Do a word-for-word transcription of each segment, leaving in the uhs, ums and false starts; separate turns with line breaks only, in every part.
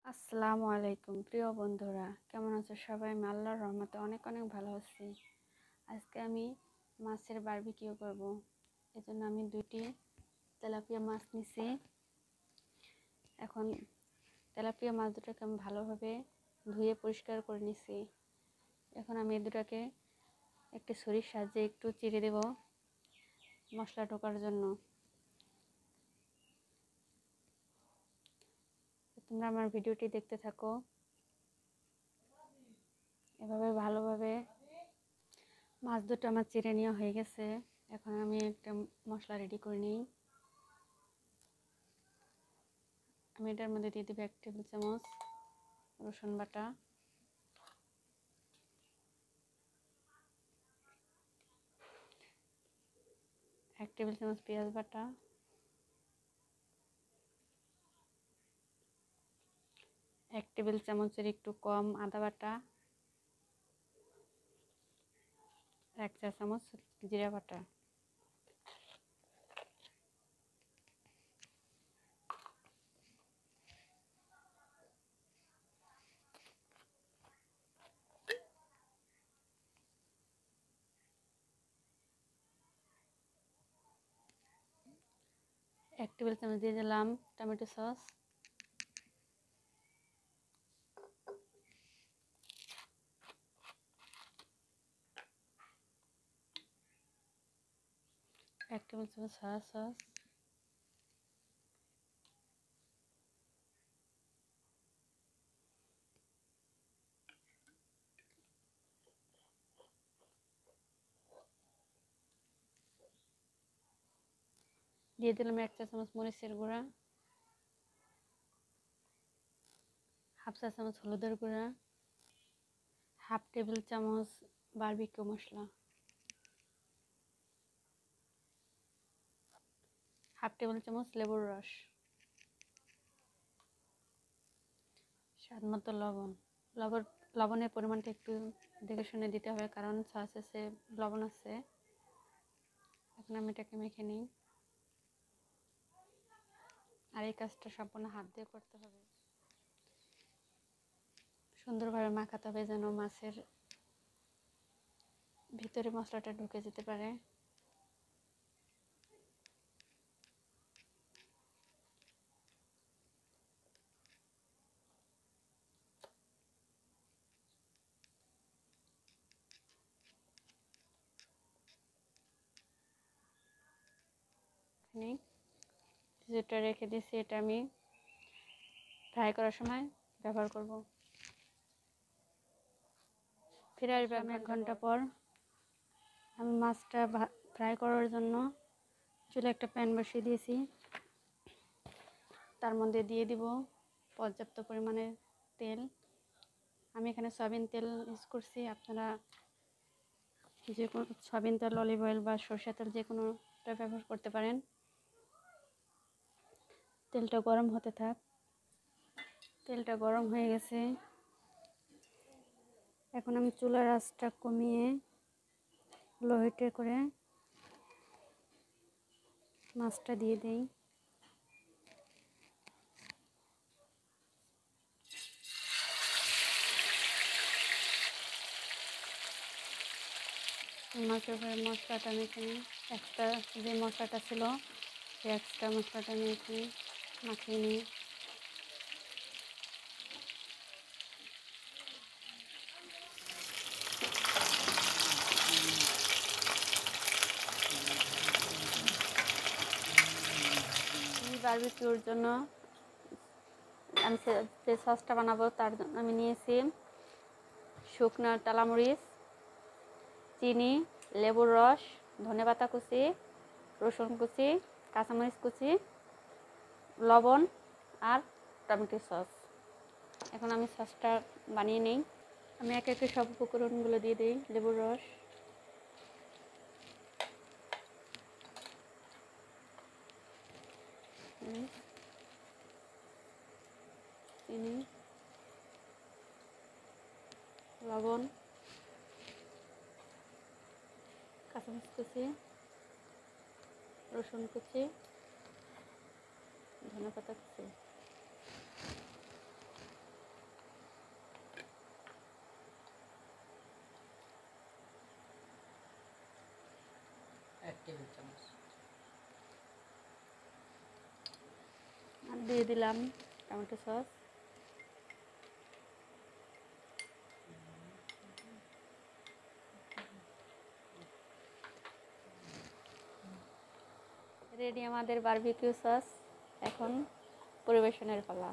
আসসালামু আলাইকুম প্রিয় বন্ধুরা, কেমন আছো সবাই? আমি আল্লাহর রহমতে অনেক অনেক ভালো আছি। আজকে আমি মাছের বারবিকিউ করব। এজন্য আমি দুইটি তেলাপিয়া মাছ নিছি। এখন তেলাপিয়া মাছ দুটোকে আমি ভালোভাবে ধুয়ে পরিষ্কার করে নিছি। এখন আমি এই দুটাকে একটি ছুরির সাহায্যে একটু চিড়ে দেব মশলা ঢোকার জন্য। তোমরা আমার ভিডিওটি দেখতে থাকো। এভাবে ভালোভাবে মাছ দুটো আমার চিড়ে নেওয়া হয়ে গেছে। এখন আমি একটা মশলা রেডি করে নিই। আমি এটার মধ্যে দিয়ে দেবো এক টেবিল চামচ রসুন বাটা, এক টেবিল চামচ পেঁয়াজ বাটা, এক টেবিল চামচের একটু কম আদা বাটা, এক চা চামচ জিরা বাটা। এক টেবিল চামচ দিয়ে দিলাম টমেটো সস, এক টেবিল চামচ সয়া সস, দিয়ে দিলাম এক চা চামচ মরিচের গুঁড়া, হাফ চা চামচ হলুদের গুঁড়া, হাফ টেবিল চামচ বারবিকিউ মশলা, হাফ টেবিল চামচ লেবুর রস, স্বাদ মতো লবণ। লবণ লবণের পরিমাণটা একটু দেখে শুনে দিতে হবে, কারণ সসে লবণ আছে। এখন আমি এটাকে মেখে নিই। আর এই কাজটা সম্পূর্ণ হাত দিয়ে করতে হবে। সুন্দরভাবে মাখাতে হবে যেন মাছের ভিতরে মশলাটা ঢুকে যেতে পারে। যেটা রেখে দিয়েছি এটা আমি ফ্রাই করার সময় ব্যবহার করব। ফিরে আসবে আমি এক ঘন্টা পর। আমি মাছটা ফ্রাই করার জন্য চুলে একটা প্যান বসিয়ে দিয়েছি। তার মধ্যে দিয়ে দিব পর্যাপ্ত পরিমাণে তেল। আমি এখানে সয়াবিন তেল ইউজ করছি। আপনারা যে কোনো সয়াবিন তেল, অলিভ অয়েল বা সরষের তেল যে কোনোটা ব্যবহার করতে পারেন। তেলটা গরম হতে থাক। তেলটা গরম হয়ে গেছে। এখন আমি চুলার আঁচটা কমিয়ে লো হিটে করে মাছটা দিয়ে দিই। মাছের উপরে মশলাটা আমি এখানে এক্সট্রা যে মশলাটা ছিল সেই এক্সট্রা মশলাটা আমি এখানে মাখিয়ে নিই। বারবিকিউর জন্য আমি যে সসটা বানাবো তার জন্য আমি নিয়েছি শুকনো টালামরিচ, চিনি, লেবুর রস, ধনেপাতা কুচি, রসুন কুচি, কাঁচামরিচ কুচি, লবণ আর টমেটো সস। এখন আমি সসটা বানিয়ে নিই। আমি এক একে সব উপকরণগুলো দিয়ে দিই। লেবুর রস, চিনি, লবণ, কাঁচামরিচ কুচি, রসুন কুচি, ধনেপাতা কুচি।
টেবিল চামচ।
আর দিয়ে দিলাম টমেটো সস। রেডি আমাদের বারবিকিউ সস। এখন পরিবেশনের পালা।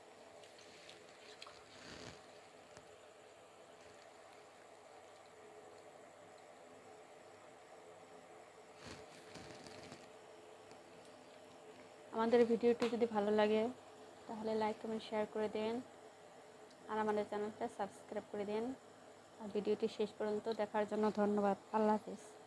আমাদের ভিডিওটি যদি ভালো লাগে তাহলে লাইক কমেন্ট শেয়ার করে দেন আর আমাদের চ্যানেলটা সাবস্ক্রাইব করে দেন। আর ভিডিওটি শেষ পর্যন্ত দেখার জন্য ধন্যবাদ। আল্লাহ হাফেজ।